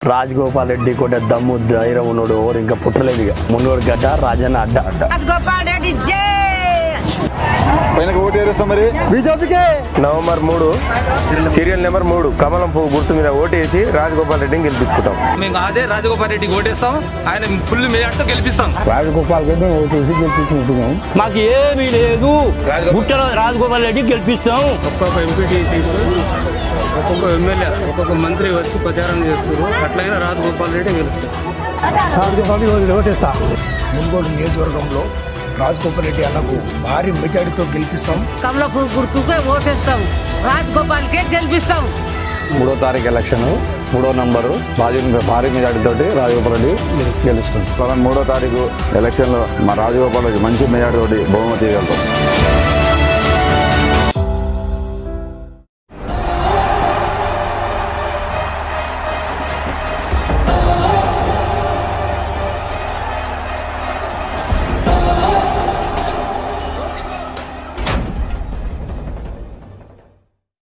రాజగోపాల్ రెడ్డి కూడా దమ్ము ధైర్యం ఉన్నాడు ఓరు ఇంకా పుట్టలేదు ఇక మున్నూరు గడ్డ రాజన్న అడ్డ రాజగోపాల్ రెడ్డి జై పైన ఓటు వేస్తాం మరి బీజేపీకే నవంబర్ 3 సీరియల్ నెంబర్ 3 కమలం పువ్వు గుర్తు మీద ఓటేసి రాజగోపాల్ రెడ్డిని గెలిపించుకుంటాం. మేము అదే రాజగోపాల్ రెడ్డికి ఓటేస్తాం. ఆయన ఫుల్ మెజార్టీతో గెలిపిస్తాం. రాజగోపాల్ రెడ్డి ఓటేసి గెలిపించుకుంటున్నాం. మాకు ఏమీ లేదు, గుట్టలో రాజగోపాల్ రెడ్డి గెలిపిస్తాం. ఒక్కొక్క ఎంపీటీసీ ఒక్కొక్క ఎమ్మెల్యే ఒక్కొక్క మంత్రి వచ్చి ప్రచారం చేస్తారు. అట్లయినా రాజగోపాల్ రెడ్డి గెలుస్తారు. ఓటేస్తా. మున్గోడు నియోజకవర్గంలో రాజగోపాల్ రెడ్డి అన్నకు భారీ మెజార్టీతో గెలిపిస్తాం. కమలపు గుర్తుకే ఓటేస్తాం. రాజగోపాల్కే గెలిపిస్తాం. 3వ తారీఖు ఎలక్షన్ 3వ నంబరు భారీ మెజార్టీ తోటి రాజగోపాల్ రెడ్డి గెలుస్తుంది. 3వ తారీఖు ఎలక్షన్లో మా రాజగోపాల్ రెడ్డి మంచి మెజార్టీ తోటి బహుమతి ఇవ్వగలుగుతాం.